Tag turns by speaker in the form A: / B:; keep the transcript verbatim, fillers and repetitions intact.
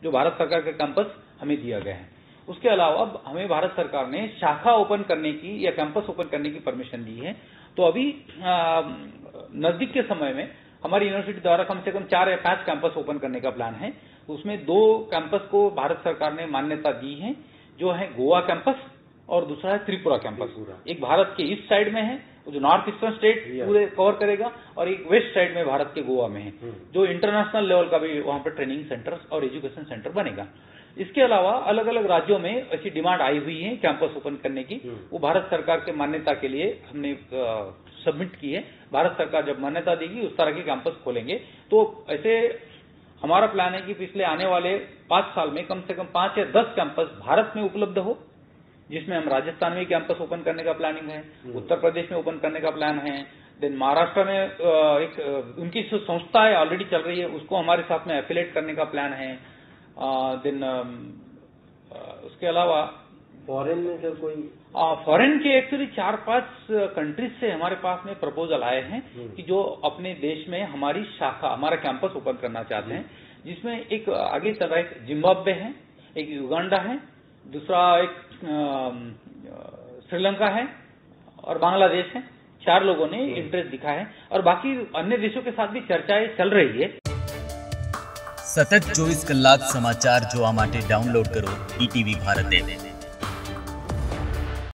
A: जो भारत सरकार का कैंपस हमें दिया गया है। उसके अलावा अब हमें भारत सरकार ने शाखा ओपन करने की या कैंपस ओपन करने की परमिशन दी है। तो अभी नजदीक के समय में हमारी यूनिवर्सिटी द्वारा कम से कम चार या पांच कैंपस ओपन करने का प्लान है। तो उसमें दो कैंपस को भारत सरकार ने मान्यता दी है, जो है गोवा कैंपस और दूसरा है त्रिपुरा कैंपस। एक भारत के ईस्ट साइड में है, जो नॉर्थ ईस्टर्न स्टेट पूरे कवर करेगा, और एक वेस्ट साइड में भारत के गोवा में है, जो इंटरनेशनल लेवल का भी वहां पर ट्रेनिंग सेंटर और एजुकेशन सेंटर बनेगा। इसके अलावा अलग अलग राज्यों में ऐसी डिमांड आई हुई है कैंपस ओपन करने की, वो भारत सरकार के मान्यता के लिए हमने सबमिट की है। भारत सरकार जब मान्यता देगी उस तरह के कैंपस खोलेंगे। तो ऐसे हमारा प्लान है कि पिछले आने वाले पांच साल में कम से कम पांच या दस कैंपस भारत में उपलब्ध हो, जिसमें हम राजस्थान में कैंपस ओपन करने का प्लानिंग है, उत्तर प्रदेश में ओपन करने का प्लान है, देन महाराष्ट्र में एक उनकी जो संस्था है ऑलरेडी चल रही है, उसको हमारे साथ में एफिलेट करने का प्लान है। देन उसके अलावा
B: फॉरेन में सर कोई
A: फॉरेन के एक्चुअली चार पांच कंट्रीज से हमारे पास में प्रपोजल आए हैं कि जो अपने देश में हमारी शाखा हमारा कैंपस ओपन करना चाहते हैं, जिसमें एक आगे चल रहा है जिम्बाब्वे है, एक युगांडा है, दूसरा एक श्रीलंका है और बांग्लादेश है। चार लोगों ने इंटरेस्ट दिखा है और बाकी अन्य देशों के साथ भी चर्चाएं चल रही है।
C: सतत चौबीस कलाक समाचार જોવા માટે ડાઉનલોડ કરો ઈટીવી ભારત એપ।